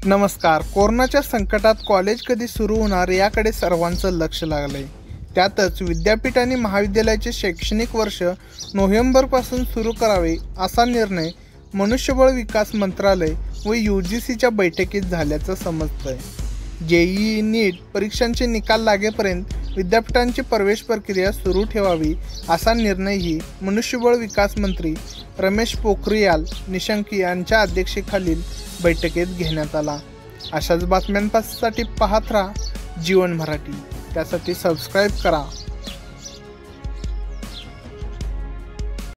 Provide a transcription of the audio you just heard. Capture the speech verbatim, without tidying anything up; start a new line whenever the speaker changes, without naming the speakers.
नमस्कार. कोरोनाच्या संकटात कॉलेज कधी सुरू होणार याकडे सर्वांचं लक्ष लागलंय. त्यातच विद्यापीठ आणि महाविद्यालयाचे शैक्षणिक वर्ष नोव्हेंबरपासून सुरू करावे असा निर्णय मनुष्यबळ विकास मंत्रालय व यू जी सीच्या बैठकीत झाल्याचं समजतंय. जेईई नीट परीक्षांचे निकाल लागेपर्यंत विद्यापीठांची प्रवेश प्रक्रिया सुरू ठेवावी असा निर्णयही मनुष्यबळ विकास मंत्री रमेश पोखरियाल निशंक यांच्या अध्यक्षतेखालील बैठकीत घेण्यात आला. अशाच बातम्यांसाठी पाहत राहा जीवन मराठी. त्यासाठी सबस्क्राईब करा.